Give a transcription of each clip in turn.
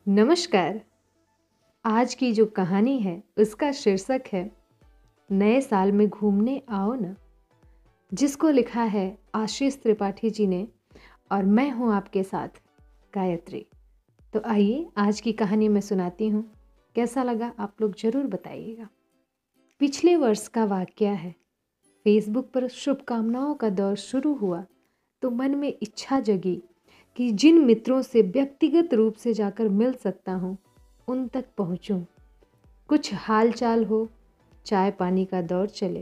नमस्कार। आज की जो कहानी है उसका शीर्षक है नए साल में घूमने आओ ना, जिसको लिखा है आशीष त्रिपाठी जी ने और मैं हूँ आपके साथ गायत्री। तो आइए आज की कहानी मैं सुनाती हूँ। कैसा लगा आप लोग ज़रूर बताइएगा। पिछले वर्ष का वाकया है। फेसबुक पर शुभकामनाओं का दौर शुरू हुआ तो मन में इच्छा जगी कि जिन मित्रों से व्यक्तिगत रूप से जाकर मिल सकता हूँ उन तक पहुँचूँ, कुछ हाल चाल हो, चाय पानी का दौर चले।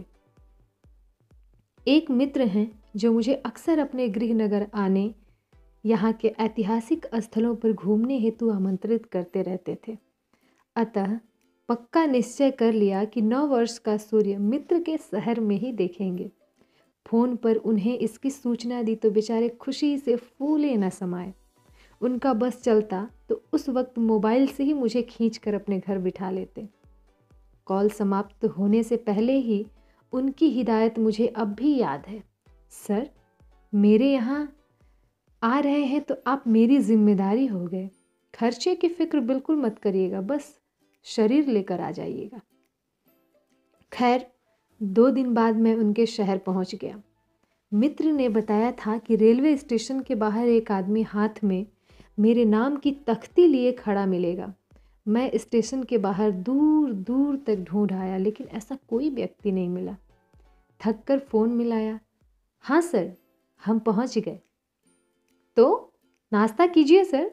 एक मित्र हैं जो मुझे अक्सर अपने गृहनगर आने, यहाँ के ऐतिहासिक स्थलों पर घूमने हेतु आमंत्रित करते रहते थे। अतः पक्का निश्चय कर लिया कि 9 वर्ष का सूर्य मित्र के शहर में ही देखेंगे। फोन पर उन्हें इसकी सूचना दी तो बेचारे खुशी से फूले न समाये। उनका बस चलता तो उस वक्त मोबाइल से ही मुझे खींचकर अपने घर बिठा लेते। कॉल समाप्त होने से पहले ही उनकी हिदायत मुझे अब भी याद है। सर, मेरे यहाँ आ रहे हैं तो आप मेरी जिम्मेदारी हो गए। खर्चे की फिक्र बिल्कुल मत करिएगा, बस शरीर लेकर आ जाइएगा। खैर, 2 दिन बाद मैं उनके शहर पहुंच गया। मित्र ने बताया था कि रेलवे स्टेशन के बाहर एक आदमी हाथ में मेरे नाम की तख्ती लिए खड़ा मिलेगा। मैं स्टेशन के बाहर दूर दूर तक ढूंढ आया, लेकिन ऐसा कोई व्यक्ति नहीं मिला। थक कर फ़ोन मिलाया। हाँ सर, हम पहुंच गए। तो नाश्ता कीजिए सर।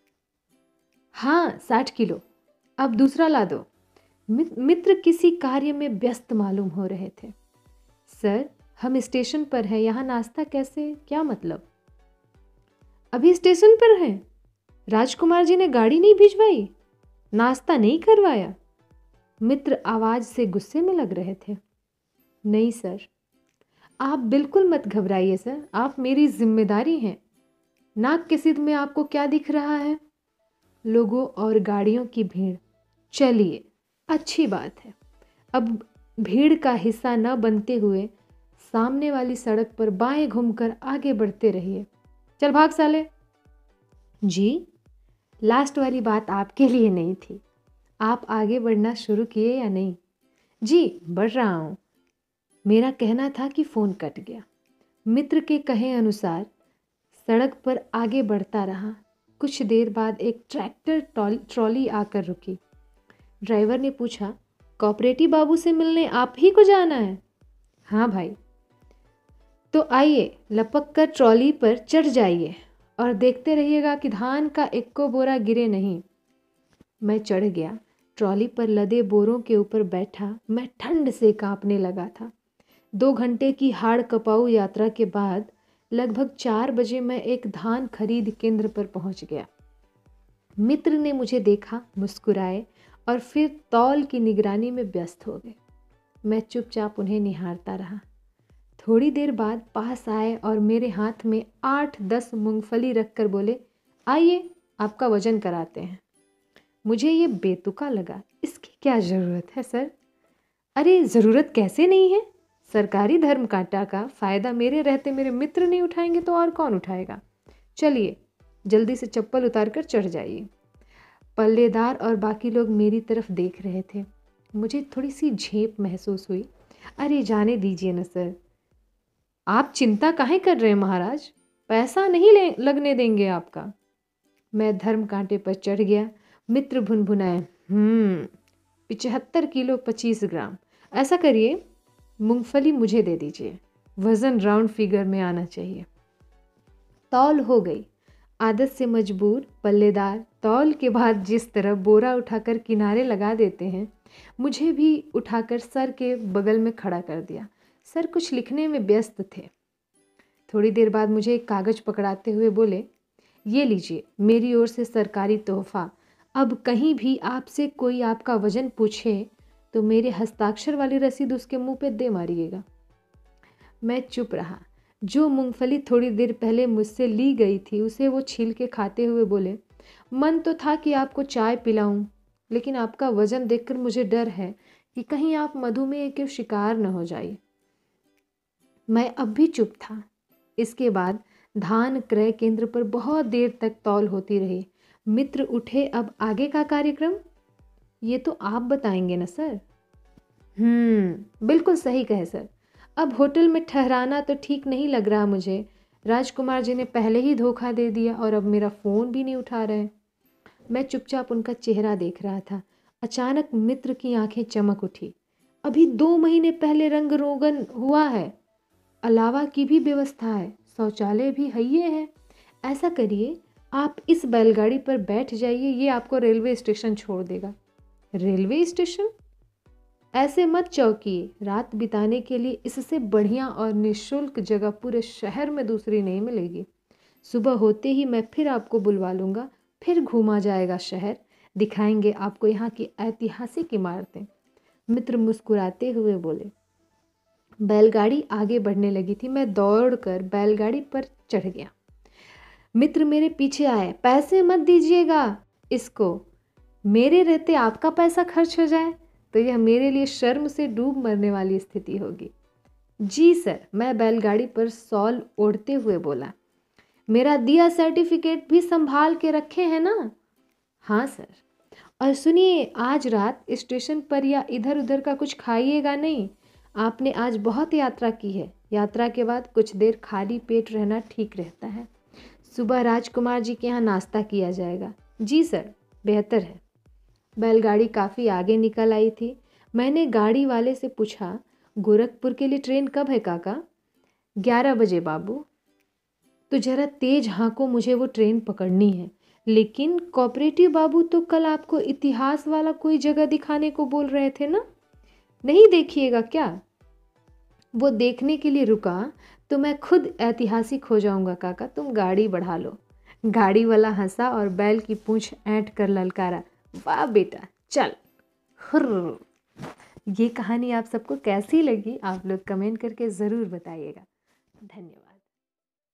हाँ, 60 किलो। अब दूसरा ला दो। मित्र किसी कार्य में व्यस्त मालूम हो रहे थे। सर, हम स्टेशन पर हैं, यहाँ नाश्ता कैसे, क्या मतलब? अभी स्टेशन पर हैं? राजकुमार जी ने गाड़ी नहीं भिजवाई, नाश्ता नहीं करवाया? मित्र आवाज से गुस्से में लग रहे थे। नहीं सर, आप बिल्कुल मत घबराइए सर, आप मेरी जिम्मेदारी हैं। नाक के सिद्ध में आपको क्या दिख रहा है? लोगों और गाड़ियों की भीड़। चलिए, अच्छी बात है। अब भीड़ का हिस्सा न बनते हुए सामने वाली सड़क पर बाएं घूमकर आगे बढ़ते रहिए। चल भाग साले। जी, लास्ट वाली बात आपके लिए नहीं थी। आप आगे बढ़ना शुरू किए या नहीं? जी, बढ़ रहा हूँ। मेरा कहना था कि फ़ोन कट गया। मित्र के कहे अनुसार सड़क पर आगे बढ़ता रहा। कुछ देर बाद एक ट्रैक्टर ट्रॉली आकर रुकी। ड्राइवर ने पूछा, कोऑपरेटिव बाबू से मिलने आप ही को जाना है? हाँ भाई। तो आइए, लपक कर ट्रॉली पर चढ़ जाइए और देखते रहिएगा कि धान का एक्को बोरा गिरे नहीं। मैं चढ़ गया। ट्रॉली पर लदे बोरों के ऊपर बैठा। मैं ठंड से कांपने लगा था। 2 घंटे की हाड़ कपाऊ यात्रा के बाद लगभग 4 बजे मैं एक धान खरीद केंद्र पर पहुंच गया। मित्र ने मुझे देखा, मुस्कुराए और फिर तौल की निगरानी में व्यस्त हो गए। मैं चुपचाप उन्हें निहारता रहा। थोड़ी देर बाद पास आए और मेरे हाथ में 8-10 मूंगफली रखकर बोले, आइए आपका वजन कराते हैं। मुझे ये बेतुका लगा। इसकी क्या ज़रूरत है सर? अरे ज़रूरत कैसे नहीं है? सरकारी धर्म कांटा का फ़ायदा मेरे रहते मेरे मित्र नहीं उठाएंगे तो और कौन उठाएगा? चलिए, जल्दी से चप्पल उतार कर चढ़ जाइए। पल्लेदार और बाकी लोग मेरी तरफ देख रहे थे। मुझे थोड़ी सी झेप महसूस हुई। अरे जाने दीजिए न सर। आप चिंता काहे कर रहे हैं महाराज? पैसा नहीं लगने देंगे आपका। मैं धर्म कांटे पर चढ़ गया। मित्र भुनभुनाए, 75 किलो 25 ग्राम। ऐसा करिए, मूंगफली मुझे दे दीजिए। वज़न राउंड फिगर में आना चाहिए। तौल हो गई। आदत से मजबूर पल्लेदार तौल के बाद जिस तरह बोरा उठाकर किनारे लगा देते हैं, मुझे भी उठाकर सर के बगल में खड़ा कर दिया। सर कुछ लिखने में व्यस्त थे। थोड़ी देर बाद मुझे एक कागज़ पकड़ाते हुए बोले, ये लीजिए, मेरी ओर से सरकारी तोहफा। अब कहीं भी आपसे कोई आपका वजन पूछे तो मेरे हस्ताक्षर वाली रसीद उसके मुंह पे दे मारिएगा। मैं चुप रहा। जो मूंगफली थोड़ी देर पहले मुझसे ली गई थी उसे वो छील के खाते हुए बोले, मन तो था कि आपको चाय पिलाऊं, लेकिन आपका वजन देखकर मुझे डर है कि कहीं आप मधुमेह के शिकार न हो जाइए। मैं अब भी चुप था। इसके बाद धान क्रय केंद्र पर बहुत देर तक तौल होती रही। मित्र उठे, अब आगे का कार्यक्रम? ये तो आप बताएंगे ना सर। बिल्कुल सही कहे सर। अब होटल में ठहराना तो ठीक नहीं लग रहा मुझे। राजकुमार जी ने पहले ही धोखा दे दिया और अब मेरा फ़ोन भी नहीं उठा रहे। मैं चुपचाप उनका चेहरा देख रहा था। अचानक मित्र की आंखें चमक उठी। अभी 2 महीने पहले रंग रोगन हुआ है, अलावा की भी व्यवस्था है, शौचालय भी है है। ऐसा करिए, आप इस बैलगाड़ी पर बैठ जाइए, ये आपको रेलवे स्टेशन छोड़ देगा। Railway station? ऐसे मत चौंकिए, रात बिताने के लिए इससे बढ़िया और निःशुल्क जगह पूरे शहर में दूसरी नहीं मिलेगी। सुबह होते ही मैं फिर आपको बुलवा लूँगा, फिर घूमा जाएगा शहर, दिखाएंगे आपको यहाँ की ऐतिहासिक इमारतें। मित्र मुस्कुराते हुए बोले। बैलगाड़ी आगे बढ़ने लगी थी। मैं दौड़कर बैलगाड़ी पर चढ़ गया। मित्र मेरे पीछे आए। पैसे मत दीजिएगा इसको, मेरे रहते आपका पैसा खर्च हो जाए तो यह मेरे लिए शर्म से डूब मरने वाली स्थिति होगी। जी सर, मैं बैलगाड़ी पर शॉल ओढ़ते हुए बोला। मेरा दिया सर्टिफिकेट भी संभाल के रखे हैं ना? हाँ सर। और सुनिए, आज रात स्टेशन पर या इधर उधर का कुछ खाइएगा नहीं। आपने आज बहुत यात्रा की है, यात्रा के बाद कुछ देर खाली पेट रहना ठीक रहता है। सुबह राजकुमार जी के यहाँ नाश्ता किया जाएगा। जी सर, बेहतर है। बैलगाड़ी काफ़ी आगे निकल आई थी। मैंने गाड़ी वाले से पूछा, गोरखपुर के लिए ट्रेन कब है काका? 11 बजे बाबू। तो जरा तेज हाँको, मुझे वो ट्रेन पकड़नी है। लेकिन कोऑपरेटिव बाबू तो कल आपको इतिहास वाला कोई जगह दिखाने को बोल रहे थे ना, नहीं देखिएगा क्या? वो देखने के लिए रुका तो मैं खुद ऐतिहासिक हो जाऊंगा काका, तुम गाड़ी बढ़ा लो। गाड़ी वाला हंसा और बैल की पूंछ ऐंठ कर ललकारा, वाह बेटा चल। हुर्र। ये कहानी आप सबको कैसी लगी, आप लोग कमेंट करके ज़रूर बताइएगा। धन्यवाद।